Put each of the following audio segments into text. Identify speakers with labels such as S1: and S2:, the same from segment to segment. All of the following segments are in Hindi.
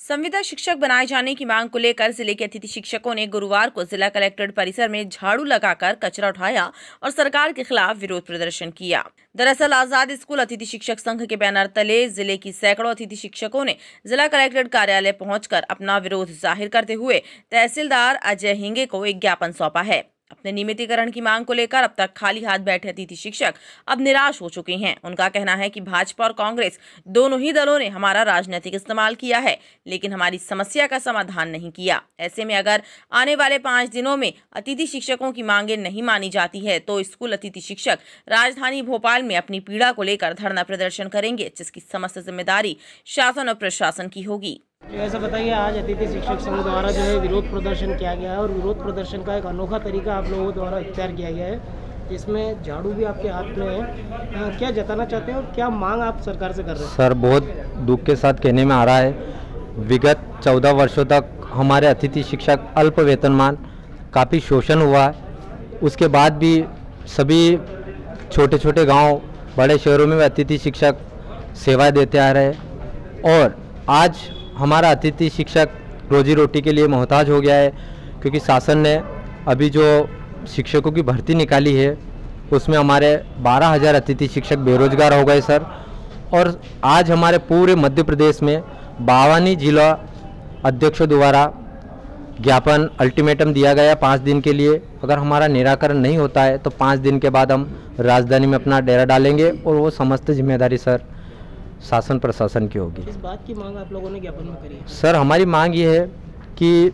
S1: संविदा शिक्षक बनाए जाने की मांग को लेकर जिले के अतिथि शिक्षकों ने गुरुवार को जिला कलेक्ट्रेट परिसर में झाड़ू लगाकर कचरा उठाया और सरकार के खिलाफ विरोध प्रदर्शन किया। दरअसल आजाद स्कूल अतिथि शिक्षक संघ के बैनर तले जिले की सैकड़ों अतिथि शिक्षकों ने जिला कलेक्ट्रेट कार्यालय पहुंचकर अपना विरोध जाहिर करते हुए तहसीलदार अजय हिंगे को एक ज्ञापन सौंपा है। अपने नियमितीकरण की मांग को लेकर अब तक खाली हाथ बैठे अतिथि शिक्षक अब निराश हो चुके हैं। उनका कहना है कि भाजपा और कांग्रेस दोनों ही दलों ने हमारा राजनीतिक इस्तेमाल किया है, लेकिन हमारी समस्या का समाधान नहीं किया। ऐसे में अगर आने वाले 5 दिनों में अतिथि शिक्षकों की मांगें नहीं मानी जाती है तो स्कूल अतिथि शिक्षक राजधानी भोपाल में अपनी पीड़ा को लेकर धरना प्रदर्शन करेंगे, जिसकी समस्त जिम्मेदारी शासन और प्रशासन की होगी।
S2: ऐसा बताइए, आज अतिथि शिक्षक संघ द्वारा जो है विरोध प्रदर्शन किया गया है और विरोध प्रदर्शन का एक अनोखा तरीका आप लोगों द्वारा इख्तियार किया गया है, जिसमें झाड़ू भी आपके हाथ में है। क्या जताना चाहते हैं और क्या मांग आप सरकार से कर रहे हैं?
S3: सर, बहुत दुख के साथ कहने में आ रहा है, विगत 14 वर्षों तक हमारे अतिथि शिक्षक अल्प वेतनमान काफ़ी शोषण हुआ है। उसके बाद भी सभी छोटे छोटे गाँव बड़े शहरों में अतिथि शिक्षक सेवा देते आ रहे हैं और आज हमारा अतिथि शिक्षक रोजी रोटी के लिए मोहताज हो गया है, क्योंकि शासन ने अभी जो शिक्षकों की भर्ती निकाली है उसमें हमारे 12,000 अतिथि शिक्षक बेरोजगार हो गए सर। और आज हमारे पूरे मध्य प्रदेश में 52 जिला अध्यक्षों द्वारा ज्ञापन अल्टीमेटम दिया गया 5 दिन के लिए। अगर हमारा निराकरण नहीं होता है तो 5 दिन के बाद हम राजधानी में अपना डेरा डालेंगे और वो समस्त जिम्मेदारी सर शासन प्रशासन की होगी।
S2: इस बात की मांग आप लोगों ने ज्ञापन में करी है?
S3: सर, हमारी मांग ये है कि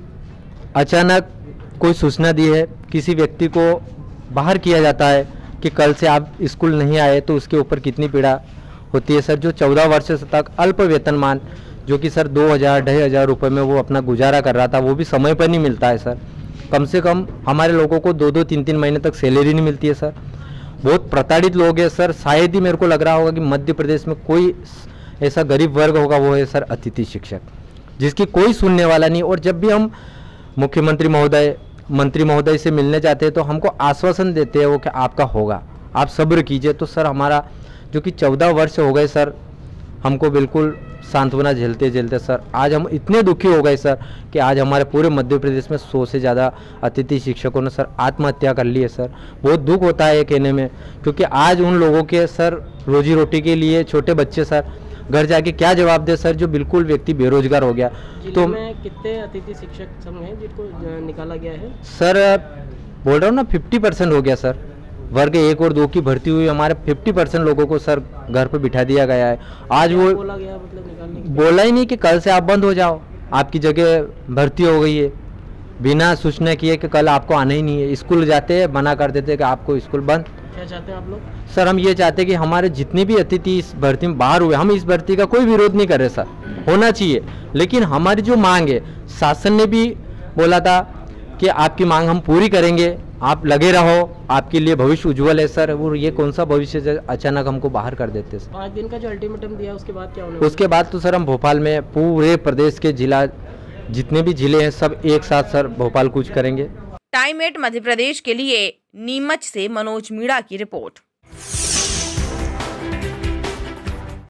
S3: अचानक कोई सूचना दी है, किसी व्यक्ति को बाहर किया जाता है कि कल से आप स्कूल नहीं आए तो उसके ऊपर कितनी पीड़ा होती है सर। जो 14 वर्ष तक अल्प वेतनमान जो कि सर 2,000-2,500 रुपये में वो अपना गुजारा कर रहा था, वो भी समय पर नहीं मिलता है सर। कम से कम हमारे लोगों को 2-2, 3-3 महीने तक सैलरी नहीं मिलती है सर। बहुत प्रताड़ित लोग हैं सर। शायद ही मेरे को लग रहा होगा कि मध्य प्रदेश में कोई ऐसा गरीब वर्ग होगा, वो है सर अतिथि शिक्षक, जिसकी कोई सुनने वाला नहीं। और जब भी हम मुख्यमंत्री महोदय, मंत्री महोदय से मिलने जाते हैं तो हमको आश्वासन देते हैं वो कि आपका होगा, आप सब्र कीजिए। तो सर हमारा जो कि 14 वर्ष हो गए सर, हमको बिल्कुल सांत्वना झेलते झेलते सर आज हम इतने दुखी हो गए सर कि आज हमारे पूरे मध्य प्रदेश में 100 से ज़्यादा अतिथि शिक्षकों ने सर आत्महत्या कर ली है सर। बहुत दुख होता है ये कहने में, क्योंकि आज उन लोगों के सर रोजी रोटी के लिए छोटे बच्चे सर घर जाके क्या जवाब दे सर, जो बिल्कुल व्यक्ति बेरोजगार हो गया।
S2: तो कितने अतिथि शिक्षक संघ हैं जिनको निकाला गया है?
S3: सर बोल रहा हूँ ना, 50% हो गया सर। वर्ग 1 और 2 की भर्ती हुई, हमारे 50% लोगों को सर घर पे बिठा दिया गया है। आज वो
S2: बोला गया, मतलब निकालने की
S3: बोला ही नहीं कि कल से आप बंद हो जाओ, आपकी जगह भर्ती हो गई है, बिना सूचना किए कि कल आपको आना ही नहीं है। स्कूल जाते हैं, मना कर देते हैं कि आपको स्कूल बंद।
S2: क्या चाहते हैं आप लोग?
S3: सर, हम ये चाहते हैं कि हमारे जितने भी अतिथि इस भर्ती में बाहर हुए, हम इस भर्ती का कोई विरोध नहीं कर रहे सर, होना चाहिए, लेकिन हमारी जो मांग है, शासन ने भी बोला था कि आपकी मांग हम पूरी करेंगे, आप लगे रहो, आपके लिए भविष्य उज्जवल है सर। और ये कौन सा भविष्य अचानक हमको बाहर कर देते सर।
S2: 5 दिन का जो अल्टीमेटम दिया उसके बाद क्या होने?
S3: उसके बाद तो सर हम भोपाल में पूरे प्रदेश के जिला जितने भी जिले हैं सब एक साथ सर भोपाल कूच करेंगे।
S1: टाइम 8 मध्य प्रदेश के लिए नीमच से मनोज मीणा की रिपोर्ट।